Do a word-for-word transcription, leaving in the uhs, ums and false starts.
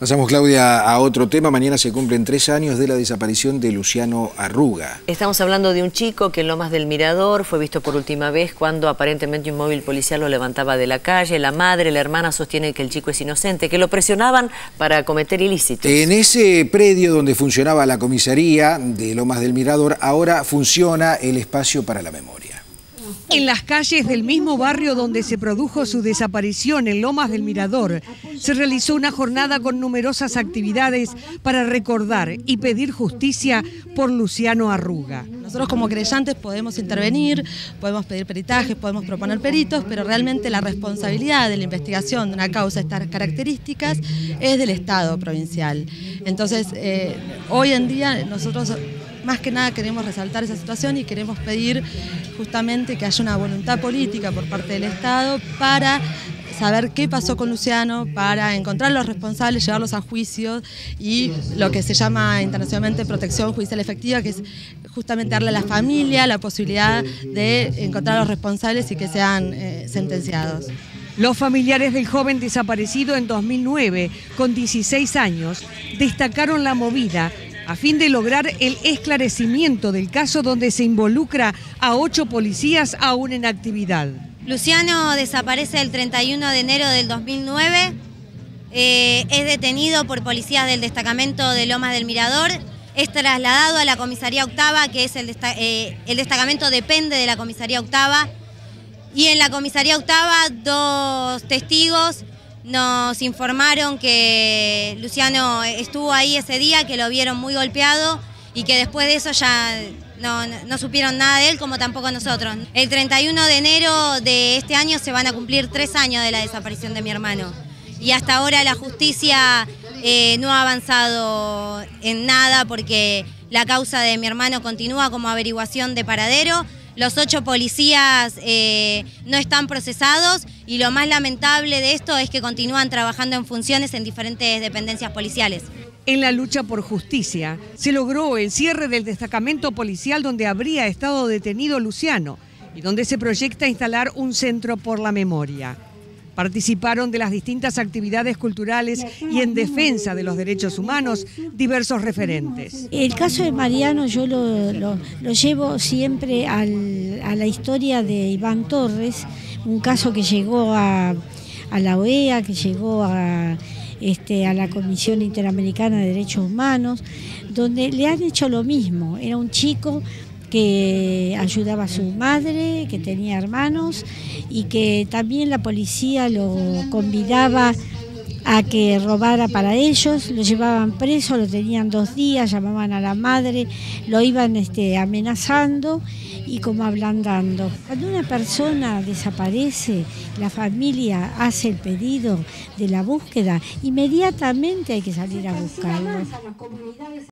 Pasamos, Claudia, a otro tema. Mañana se cumplen tres años de la desaparición de Luciano Arruga. Estamos hablando de un chico que en Lomas del Mirador fue visto por última vez cuando aparentemente un móvil policial lo levantaba de la calle. La madre, la hermana sostienen que el chico es inocente, que lo presionaban para cometer ilícitos. En ese predio donde funcionaba la comisaría de Lomas del Mirador, ahora funciona el espacio para la memoria. En las calles del mismo barrio donde se produjo su desaparición, en Lomas del Mirador, se realizó una jornada con numerosas actividades para recordar y pedir justicia por Luciano Arruga. Nosotros como creyentes podemos intervenir, podemos pedir peritajes, podemos proponer peritos, pero realmente la responsabilidad de la investigación de una causa de estas características es del Estado provincial. Entonces, eh, hoy en día nosotros más que nada queremos resaltar esa situación y queremos pedir justamente que haya una voluntad política por parte del Estado para saber qué pasó con Luciano, para encontrar a los responsables, llevarlos a juicio y lo que se llama internacionalmente protección judicial efectiva, que es justamente darle a la familia la posibilidad de encontrar a los responsables y que sean eh, sentenciados. Los familiares del joven desaparecido en dos mil nueve, con dieciséis años, destacaron la movida a fin de lograr el esclarecimiento del caso donde se involucra a ocho policías aún en actividad. Luciano desaparece el treinta y uno de enero del dos mil nueve, eh, es detenido por policías del destacamento de Lomas del Mirador, es trasladado a la comisaría octava, que es el, desta eh, el destacamento depende de la comisaría octava, y en la comisaría octava dos testigos nos informaron que Luciano estuvo ahí ese día, que lo vieron muy golpeado y que después de eso ya no, no, no supieron nada de él, como tampoco nosotros. El treinta y uno de enero de este año se van a cumplir tres años de la desaparición de mi hermano. Y hasta ahora la justicia eh, no ha avanzado en nada porque la causa de mi hermano continúa como averiguación de paradero. Los ocho policías eh, no están procesados y lo más lamentable de esto es que continúan trabajando en funciones en diferentes dependencias policiales. En la lucha por justicia se logró el cierre del destacamento policial donde habría estado detenido Luciano y donde se proyecta instalar un centro por la memoria. Participaron de las distintas actividades culturales y en defensa de los derechos humanos diversos referentes. El caso de Mariano yo lo, lo, lo llevo siempre al, a la historia de Iván Torres, un caso que llegó a, a la O E A, que llegó a, este, a la Comisión Interamericana de Derechos Humanos, donde le han hecho lo mismo. Era un chico que ayudaba a su madre, que tenía hermanos y que también la policía lo convidaba a que robara para ellos, lo llevaban preso, lo tenían dos días, llamaban a la madre, lo iban este, amenazando y como ablandando. Cuando una persona desaparece, la familia hace el pedido de la búsqueda, inmediatamente hay que salir a buscarlo.